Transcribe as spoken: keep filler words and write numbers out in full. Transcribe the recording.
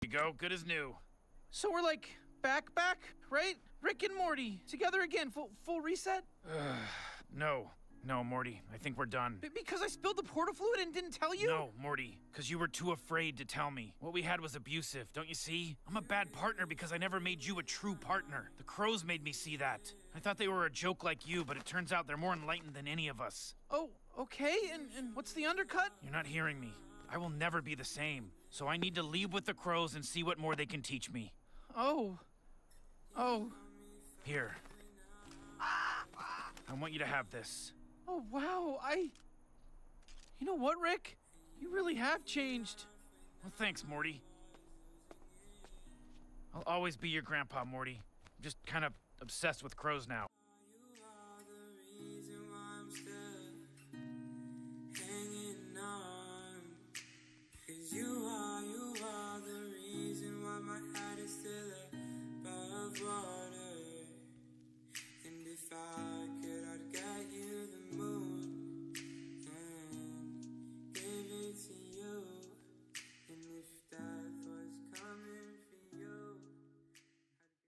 we go, good as new. So we're like back, back, right? Rick and Morty together again, full full reset. No, no, Morty. I think we're done. B because I spilled the porta fluid and didn't tell you? No, Morty, because you were too afraid to tell me. What we had was abusive, don't you see? I'm a bad partner because I never made you a true partner. The crows made me see that. I thought they were a joke like you, but it turns out they're more enlightened than any of us. Oh, okay. And and what's the undercut? You're not hearing me. I will never be the same. So I need to leave with the crows and see what more they can teach me. Oh. Oh. Here. I want you to have this. Oh, wow. I... You know what, Rick? You really have changed. Well, thanks, Morty. I'll always be your grandpa, Morty. I'm just kind of obsessed with crows now.